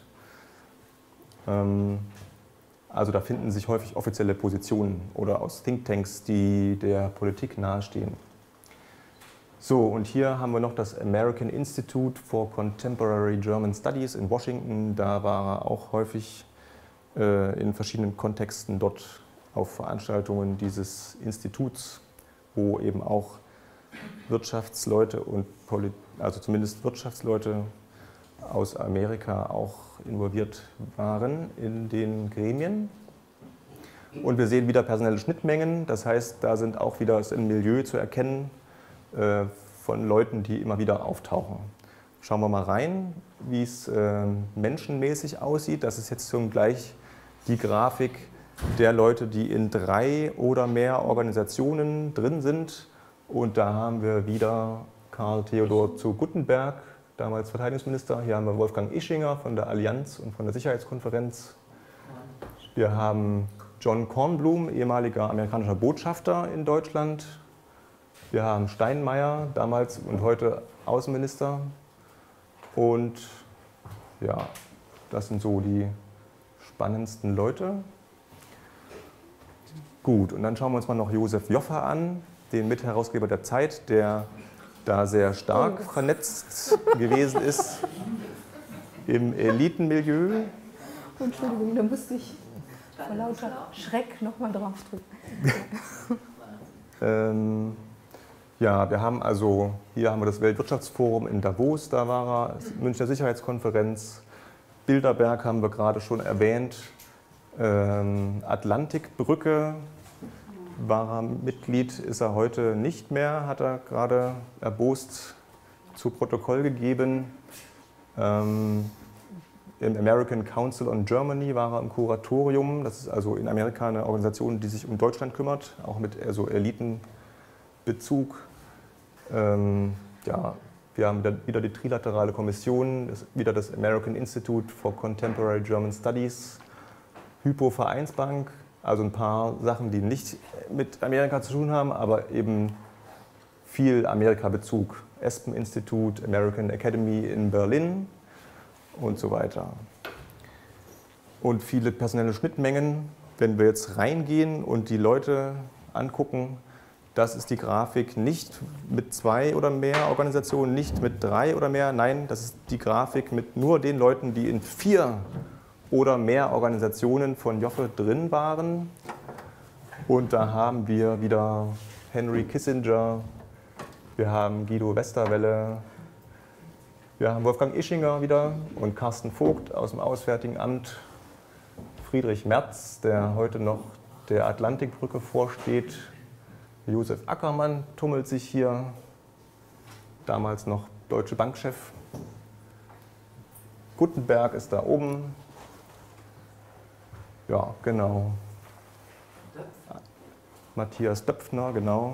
Also da finden sich häufig offizielle Positionen oder aus Thinktanks, die der Politik nahestehen. So, und hier haben wir noch das American Institute for Contemporary German Studies in Washington. Da war er auch häufig in verschiedenen Kontexten dort auf Veranstaltungen dieses Instituts, wo eben auch Wirtschaftsleute und also zumindest Wirtschaftsleute aus Amerika auch involviert waren in den Gremien. Und wir sehen wieder personelle Schnittmengen, das heißt, da sind auch wieder ein Milieu zu erkennen von Leuten, die immer wieder auftauchen. Schauen wir mal rein, wie es menschenmäßig aussieht. Das ist jetzt schon gleich die Grafik der Leute, die in 3 oder mehr Organisationen drin sind. Und da haben wir wieder Karl Theodor zu Guttenberg, damals Verteidigungsminister. Hier haben wir Wolfgang Ischinger von der Allianz und von der Sicherheitskonferenz. Wir haben John Kornblum, ehemaliger amerikanischer Botschafter in Deutschland. Wir haben Steinmeier, damals und heute Außenminister. Und ja, das sind so die spannendsten Leute. Gut, und dann schauen wir uns mal noch Josef Joffa an, den Mitherausgeber der Zeit, der da sehr stark vernetzt gewesen ist im Elitenmilieu. Entschuldigung, da musste ich vor lauter Schreck nochmal draufdrücken. Ja, wir haben also, hier haben wir das Weltwirtschaftsforum in Davos, da war er, Münchner Sicherheitskonferenz, Bilderberg haben wir gerade schon erwähnt, Atlantikbrücke war er Mitglied, ist er heute nicht mehr, hat er gerade erbost zu Protokoll gegeben. Im American Council on Germany war er im Kuratorium, das ist also in Amerika eine Organisation, die sich um Deutschland kümmert, auch mit so Elitenbezug. Ja, wir haben wieder die trilaterale Kommission, wieder das American Institute for Contemporary German Studies, Hypo Vereinsbank, also ein paar Sachen, die nicht mit Amerika zu tun haben, aber eben viel Amerika-Bezug. Espen-Institut, American Academy in Berlin und so weiter. Und viele personelle Schnittmengen. Wenn wir jetzt reingehen und die Leute angucken, Das ist die Grafik nicht mit 2 oder mehr Organisationen, nicht mit 3 oder mehr. Nein, das ist die Grafik mit nur den Leuten, die in 4 oder mehr Organisationen von Joffe drin waren. Und da haben wir wieder Henry Kissinger, wir haben Guido Westerwelle, wir haben Wolfgang Ischinger wieder und Carsten Vogt aus dem Auswärtigen Amt, Friedrich Merz, der heute noch der Atlantikbrücke vorsteht, Josef Ackermann tummelt sich hier, damals noch Deutsche Bankchef. Guttenberg ist da oben. Ja, genau. Matthias Döpfner, genau.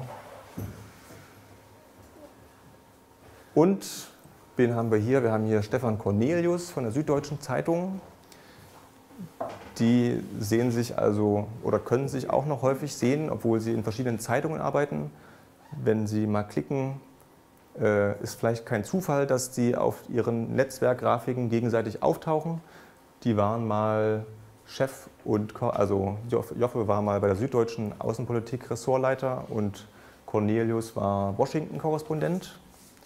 Und wen haben wir hier? Wir haben hier Stefan Cornelius von der Süddeutschen Zeitung. Die sehen sich also oder können sich auch noch häufig sehen, obwohl sie in verschiedenen Zeitungen arbeiten. Wenn Sie mal klicken, ist vielleicht kein Zufall, dass die auf ihren Netzwerkgrafiken gegenseitig auftauchen. Die waren mal Chef und, also Joffe war mal bei der Süddeutschen Außenpolitik Ressortleiter und Cornelius war Washington-Korrespondent.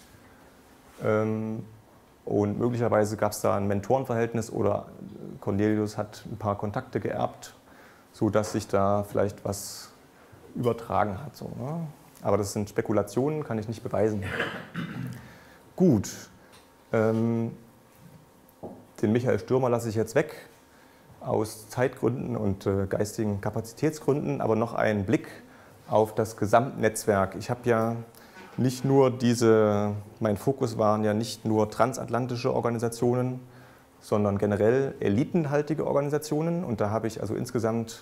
Und möglicherweise gab es da ein Mentorenverhältnis oder Cornelius hat ein paar Kontakte geerbt, sodass sich da vielleicht was übertragen hat. So, ne? Aber das sind Spekulationen, kann ich nicht beweisen. Gut, den Michael Stürmer lasse ich jetzt weg, aus Zeitgründen und geistigen Kapazitätsgründen, aber noch einen Blick auf das Gesamtnetzwerk. Ich habe ja nicht nur mein Fokus waren ja nicht nur transatlantische Organisationen, sondern generell elitenhaltige Organisationen. Und da habe ich also insgesamt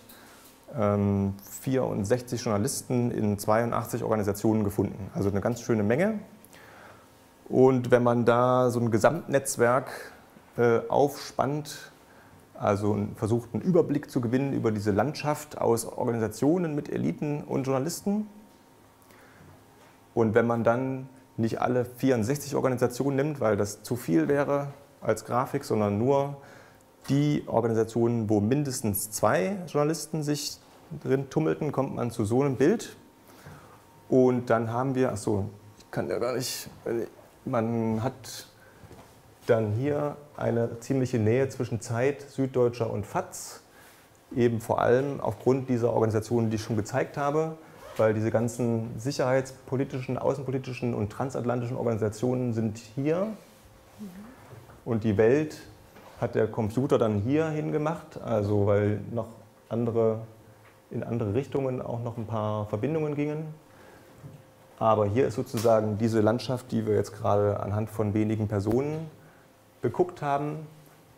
64 Journalisten in 82 Organisationen gefunden. Also eine ganz schöne Menge. Und wenn man da so ein Gesamtnetzwerk aufspannt, also versucht einen Überblick zu gewinnen über diese Landschaft aus Organisationen mit Eliten und Journalisten, und wenn man dann nicht alle 64 Organisationen nimmt, weil das zu viel wäre als Grafik, sondern nur die Organisationen, wo mindestens 2 Journalisten sich drin tummelten, kommt man zu so einem Bild. Und dann haben wir, achso, ich kann ja gar nicht, man hat dann hier eine ziemliche Nähe zwischen Zeit, Süddeutscher und FAZ, eben vor allem aufgrund dieser Organisationen, die ich schon gezeigt habe, weil diese ganzen sicherheitspolitischen, außenpolitischen und transatlantischen Organisationen sind hier und die Welt hat der Computer dann hier hingemacht, also weil noch in andere Richtungen auch noch ein paar Verbindungen gingen. Aber hier ist sozusagen diese Landschaft, die wir jetzt gerade anhand von wenigen Personen geguckt haben.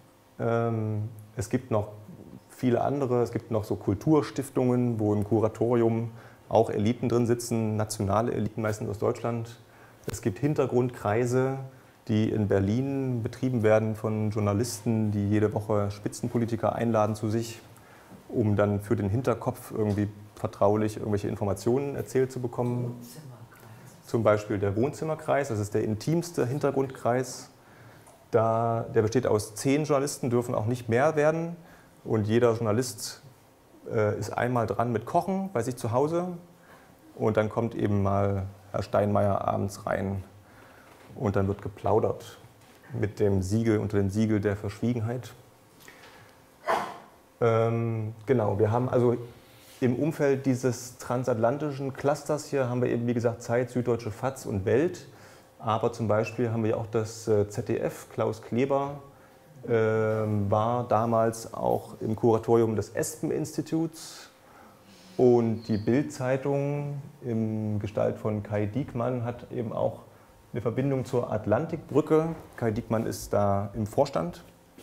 Es gibt noch viele andere, es gibt noch so Kulturstiftungen, wo im Kuratorium auch Eliten drin sitzen, nationale Eliten meistens aus Deutschland. Es gibt Hintergrundkreise, die in Berlin betrieben werden von Journalisten, die jede Woche Spitzenpolitiker einladen zu sich, um dann für den Hinterkopf irgendwie vertraulich irgendwelche Informationen erzählt zu bekommen. Zum Beispiel der Wohnzimmerkreis, das ist der intimste Hintergrundkreis. Der besteht aus 10 Journalisten, dürfen auch nicht mehr werden. Und jeder Journalist ist einmal dran mit Kochen bei sich zu Hause und dann kommt eben mal Herr Steinmeier abends rein und dann wird geplaudert mit dem Siegel, unter dem Siegel der Verschwiegenheit. Genau, wir haben also im Umfeld dieses transatlantischen Clusters hier haben wir eben, wie gesagt, Zeit, Süddeutsche FAZ und Welt, aber zum Beispiel haben wir auch das ZDF, Klaus Kleber war damals auch im Kuratorium des Espen-Instituts und die Bild-Zeitung in Gestalt von Kai Diekmann hat eben auch eine Verbindung zur Atlantikbrücke. Kai Diekmann ist da im Vorstand.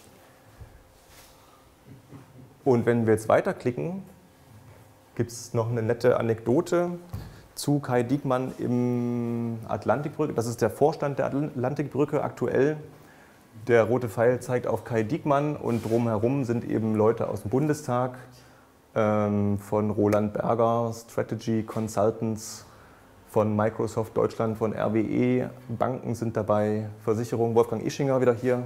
Und wenn wir jetzt weiterklicken, gibt es noch eine nette Anekdote zu Kai Diekmann im Atlantikbrücke. Das ist der Vorstand der Atlantikbrücke aktuell. Der rote Pfeil zeigt auf Kai Diekmann und drumherum sind eben Leute aus dem Bundestag, von Roland Berger, Strategy Consultants, von Microsoft Deutschland, von RWE, Banken sind dabei, Versicherungen, Wolfgang Ischinger wieder hier,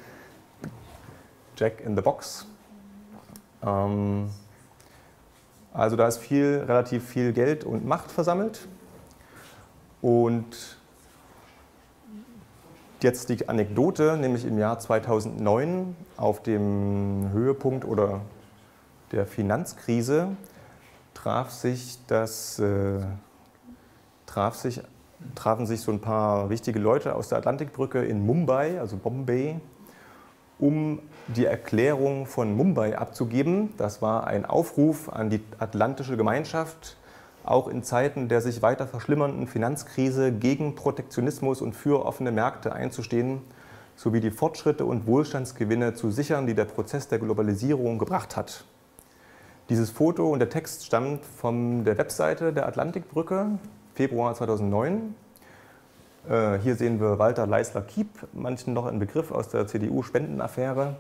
Jack in the Box. Also da ist relativ viel Geld und Macht versammelt. Und jetzt die Anekdote, nämlich im Jahr 2009 auf dem Höhepunkt oder der Finanzkrise trafen sich so ein paar wichtige Leute aus der Atlantikbrücke in Mumbai, also Bombay, um die Erklärung von Mumbai abzugeben. Das war ein Aufruf an die atlantische Gemeinschaft, auch in Zeiten der sich weiter verschlimmernden Finanzkrise gegen Protektionismus und für offene Märkte einzustehen, sowie die Fortschritte und Wohlstandsgewinne zu sichern, die der Prozess der Globalisierung gebracht hat. Dieses Foto und der Text stammt von der Webseite der Atlantikbrücke, Februar 2009. Hier sehen wir Walter Leisler-Kiep, manchen noch ein Begriff aus der CDU-Spendenaffäre.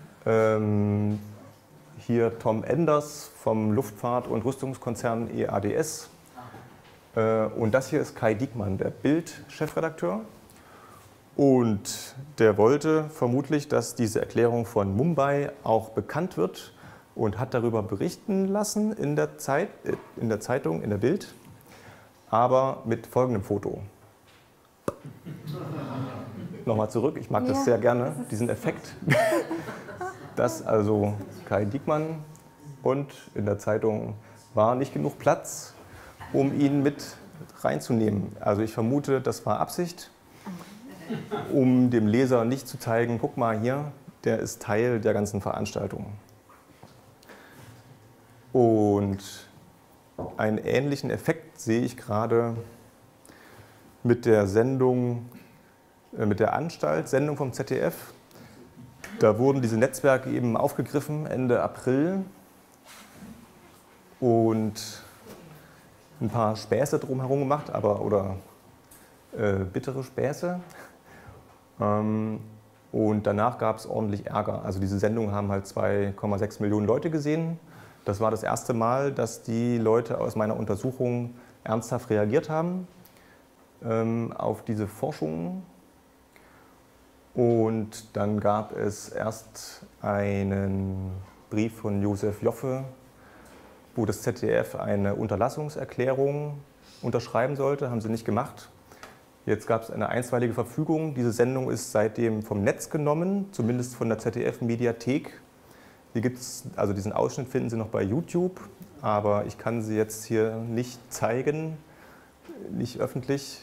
Hier Tom Enders vom Luftfahrt- und Rüstungskonzern EADS. Und das hier ist Kai Diekmann, der Bild-Chefredakteur. Und der wollte vermutlich, dass diese Erklärung von Mumbai auch bekannt wird und hat darüber berichten lassen in der Zeitung, in der Bild, aber mit folgendem Foto. Nochmal zurück, ich mag das sehr gerne, diesen Effekt. Das also Kai Diekmann, und in der Zeitung war nicht genug Platz, um ihn mit reinzunehmen. Also ich vermute, das war Absicht, um dem Leser nicht zu zeigen, guck mal hier, der ist Teil der ganzen Veranstaltung. Und einen ähnlichen Effekt sehe ich gerade mit der Sendung, mit der Anstaltssendung vom ZDF. Da wurden diese Netzwerke eben aufgegriffen Ende April und ein paar Späße drumherum gemacht, bittere Späße. Und danach gab es ordentlich Ärger. Also diese Sendung haben halt 2,6 Millionen Leute gesehen. Das war das erste Mal, dass die Leute aus meiner Untersuchung ernsthaft reagiert haben auf diese Forschung. Und dann gab es erst einen Brief von Josef Joffe, wo das ZDF eine Unterlassungserklärung unterschreiben sollte, haben sie nicht gemacht. Jetzt gab es eine einstweilige Verfügung. Diese Sendung ist seitdem vom Netz genommen, zumindest von der ZDF-Mediathek. Also diesen Ausschnitt finden Sie noch bei YouTube, aber ich kann sie jetzt hier nicht zeigen, nicht öffentlich.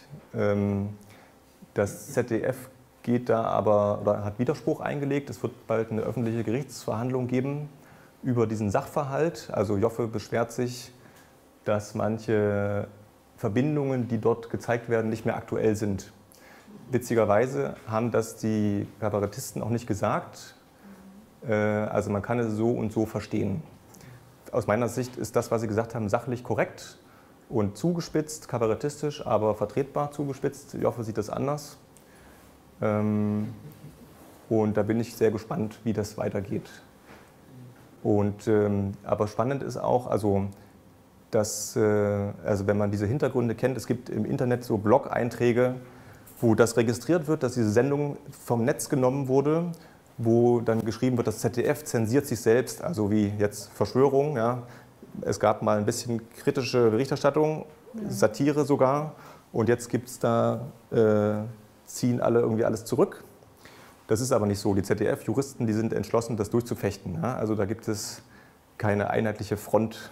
Das ZDF geht da aber oder hat Widerspruch eingelegt. Es wird bald eine öffentliche Gerichtsverhandlung geben über diesen Sachverhalt. Also Joffe beschwert sich, dass manche Verbindungen, die dort gezeigt werden, nicht mehr aktuell sind. Witzigerweise haben das die Kabarettisten auch nicht gesagt. Also man kann es so und so verstehen. Aus meiner Sicht ist das, was Sie gesagt haben, sachlich korrekt und zugespitzt, kabarettistisch, aber vertretbar zugespitzt. Joffe sieht das anders. Und da bin ich sehr gespannt, wie das weitergeht. Aber spannend ist auch, dass, wenn man diese Hintergründe kennt, es gibt im Internet so Blog-Einträge, wo das registriert wird, dass diese Sendung vom Netz genommen wurde, wo dann geschrieben wird, das ZDF zensiert sich selbst, also wie jetzt Verschwörung. Ja. Es gab mal ein bisschen kritische Berichterstattung, Satire sogar, und jetzt gibt's ziehen alle irgendwie alles zurück. Das ist aber nicht so. Die ZDF-Juristen, die sind entschlossen, das durchzufechten. Ja. Also da gibt es keine einheitliche Front.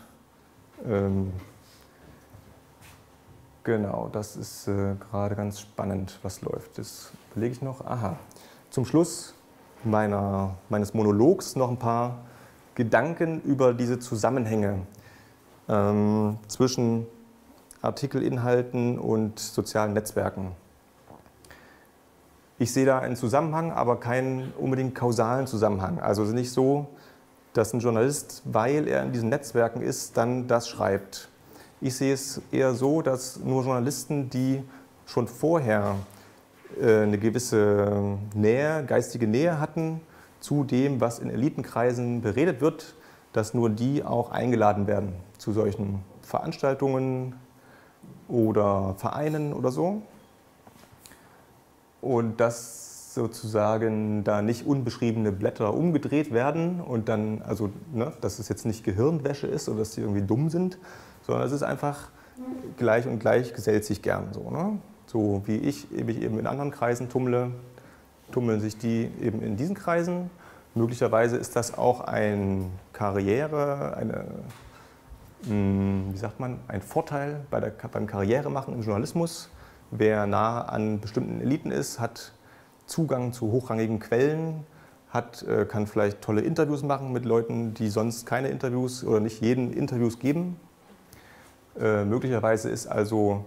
Genau, das ist gerade ganz spannend, was läuft. Das überlege ich noch. Aha, zum Schluss meines Monologs noch ein paar Gedanken über diese Zusammenhänge zwischen Artikelinhalten und sozialen Netzwerken. Ich sehe da einen Zusammenhang, aber keinen unbedingt kausalen Zusammenhang. Also es ist nicht so, dass ein Journalist, weil er in diesen Netzwerken ist, dann das schreibt. Ich sehe es eher so, dass nur Journalisten, die schon vorher eine gewisse Nähe, geistige Nähe hatten zu dem, was in Elitenkreisen beredet wird, dass nur die auch eingeladen werden zu solchen Veranstaltungen oder Vereinen oder so. Und dass dass sozusagen da nicht unbeschriebene Blätter umgedreht werden und dann, also ne, dass es jetzt nicht Gehirnwäsche ist oder dass die irgendwie dumm sind, sondern es ist einfach gleich und gleich gesellt sich gern so. Ne? So wie ich mich eben in anderen Kreisen tummle, tummeln sich die eben in diesen Kreisen. Möglicherweise ist das auch ein wie sagt man, ein Vorteil beim Karrieremachen im Journalismus. Wer nah an bestimmten Eliten ist, hat Zugang zu hochrangigen Quellen, kann vielleicht tolle Interviews machen mit Leuten, die sonst keine Interviews oder nicht jeden Interviews geben. Möglicherweise ist also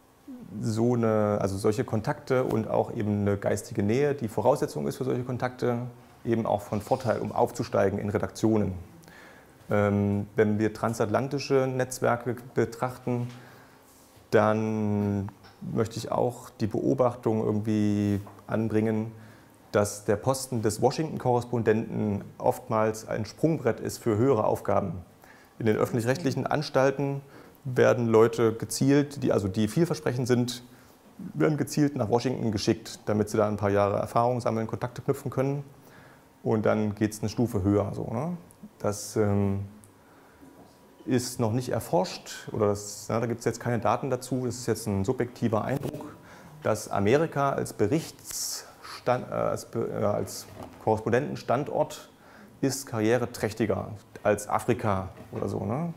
solche Kontakte und auch eben eine geistige Nähe, die Voraussetzung ist für solche Kontakte, eben auch von Vorteil, um aufzusteigen in Redaktionen. Wenn wir transatlantische Netzwerke betrachten, dann möchte ich auch die Beobachtung irgendwie anbringen, dass der Posten des Washington-Korrespondenten oftmals ein Sprungbrett ist für höhere Aufgaben. In den öffentlich-rechtlichen Anstalten werden Leute gezielt, die vielversprechend sind, werden gezielt nach Washington geschickt, damit sie da ein paar Jahre Erfahrung sammeln, Kontakte knüpfen können. Und dann geht es eine Stufe höher. So, ne? Das ist noch nicht erforscht, oder da gibt es jetzt keine Daten dazu. Das ist jetzt ein subjektiver Eindruck, dass Amerika als als Korrespondentenstandort ist karriereträchtiger als Afrika oder so. Ne?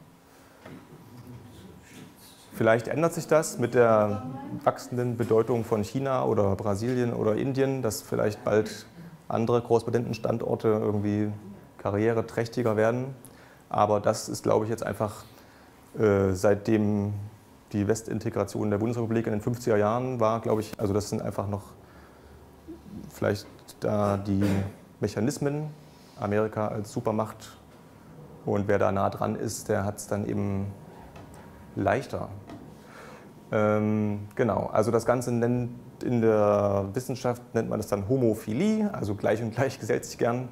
Vielleicht ändert sich das mit der wachsenden Bedeutung von China oder Brasilien oder Indien, dass vielleicht bald andere Korrespondentenstandorte irgendwie karriereträchtiger werden. Aber das ist, glaube ich, jetzt einfach seitdem die Westintegration der Bundesrepublik in den 50er Jahren war, glaube ich, also das sind einfach noch vielleicht da die Mechanismen, Amerika als Supermacht, und wer da nah dran ist, der hat es dann eben leichter. Genau, also das Ganze in der Wissenschaft nennt man das dann Homophilie, also gleich und gleich gesellt sich gern.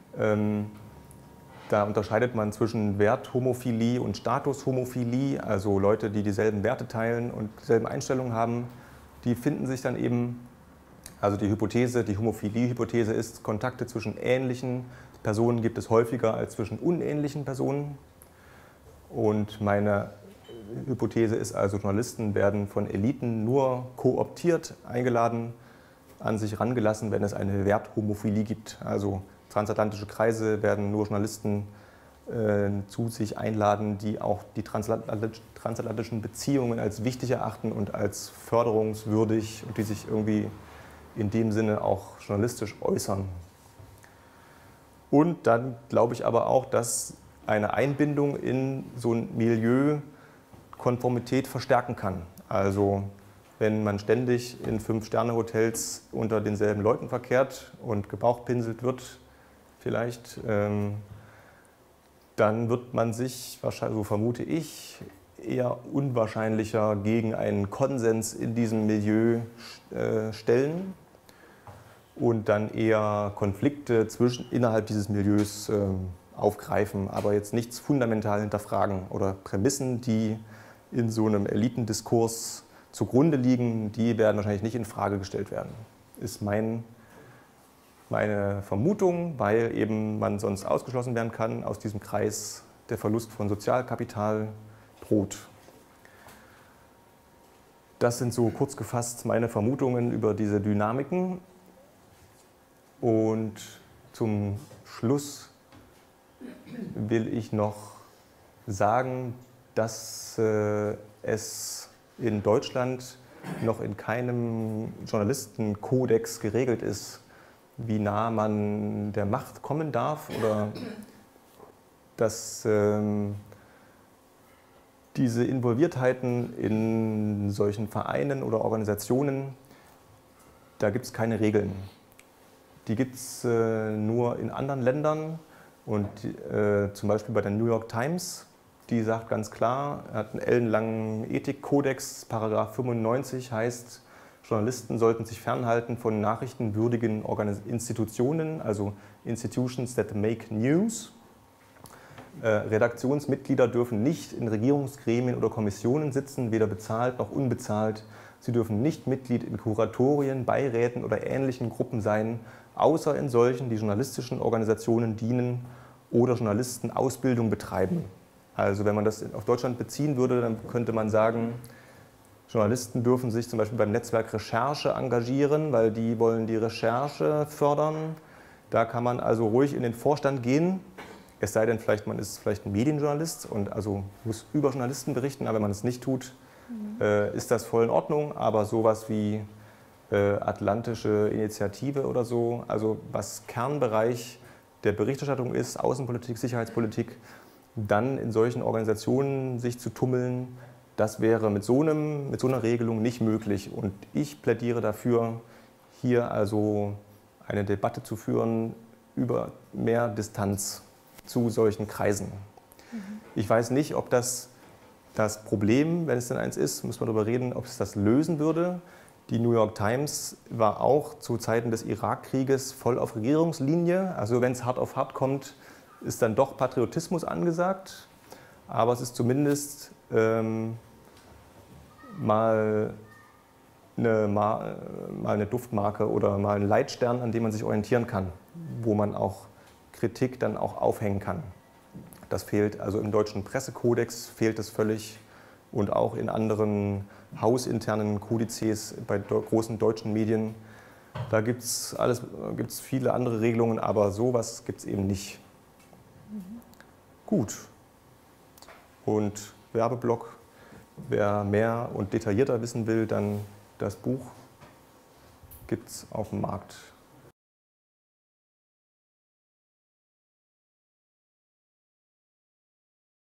Da unterscheidet man zwischen Werthomophilie und Statushomophilie, also Leute, die dieselben Werte teilen und dieselben Einstellungen haben, die finden sich dann eben, also die Homophilie-Hypothese ist, Kontakte zwischen ähnlichen Personen gibt es häufiger als zwischen unähnlichen Personen. Und meine Hypothese ist also, Journalisten werden von Eliten nur kooptiert, eingeladen, an sich rangelassen, wenn es eine Werthomophilie gibt. Also transatlantische Kreise werden nur Journalisten zu sich einladen, die auch die transatlantischen Beziehungen als wichtig erachten und als förderungswürdig und die sich irgendwie in dem Sinne auch journalistisch äußern. Und dann glaube ich aber auch, dass eine Einbindung in so ein Milieu Konformität verstärken kann. Also wenn man ständig in 5-Sterne-Hotels unter denselben Leuten verkehrt und gebauchpinselt wird, vielleicht, dann wird man sich, wahrscheinlich, so vermute ich, eher unwahrscheinlicher gegen einen Konsens in diesem Milieu stellen und dann eher Konflikte innerhalb dieses Milieus aufgreifen, aber jetzt nichts fundamental hinterfragen oder Prämissen, die in so einem Elitendiskurs zugrunde liegen, die werden wahrscheinlich nicht in Frage gestellt werden. Ist meine Vermutung, weil eben man sonst ausgeschlossen werden kann aus diesem Kreis, der Verlust von Sozialkapital droht. Das sind so kurz gefasst meine Vermutungen über diese Dynamiken. Und zum Schluss will ich noch sagen, dass es in Deutschland noch in keinem Journalistenkodex geregelt ist, wie nah man der Macht kommen darf oder dass diese Involviertheiten in solchen Vereinen oder Organisationen, da gibt es keine Regeln. Die gibt es nur in anderen Ländern und zum Beispiel bei der New York Times, die sagt ganz klar, er hat einen ellenlangen Ethikkodex, Paragraph 95 heißt, Journalisten sollten sich fernhalten von nachrichtenwürdigen Institutionen, also Institutions that make news. Redaktionsmitglieder dürfen nicht in Regierungsgremien oder Kommissionen sitzen, weder bezahlt noch unbezahlt, Sie dürfen nicht Mitglied in Kuratorien, Beiräten oder ähnlichen Gruppen sein, außer in solchen, die journalistischen Organisationen dienen oder Journalistenausbildung betreiben. Also wenn man das auf Deutschland beziehen würde, dann könnte man sagen, Journalisten dürfen sich zum Beispiel beim Netzwerk Recherche engagieren, weil die wollen die Recherche fördern. Da kann man also ruhig in den Vorstand gehen, es sei denn, man ist vielleicht ein Medienjournalist und also muss über Journalisten berichten, aber wenn man es nicht tut, ist das voll in Ordnung. Aber sowas wie Atlantische Initiative oder so, also was Kernbereich der Berichterstattung ist, Außenpolitik, Sicherheitspolitik, dann in solchen Organisationen sich zu tummeln, das wäre mit so einer Regelung nicht möglich. Und ich plädiere dafür, hier also eine Debatte zu führen über mehr Distanz zu solchen Kreisen. Ich weiß nicht, ob das Problem, wenn es denn eins ist, muss man darüber reden, ob es das lösen würde. Die New York Times war auch zu Zeiten des Irakkrieges voll auf Regierungslinie. Also wenn es hart auf hart kommt, ist dann doch Patriotismus angesagt. Aber es ist zumindest mal eine Duftmarke oder mal ein Leitstern, an dem man sich orientieren kann, wo man auch Kritik dann auch aufhängen kann. Das fehlt, also im deutschen Pressekodex fehlt es völlig und auch in anderen hausinternen Kodizes bei großen deutschen Medien. Da gibt's viele andere Regelungen, aber sowas gibt es eben nicht. Gut. Und Werbeblock, wer mehr und detaillierter wissen will, dann das Buch gibt es auf dem Markt.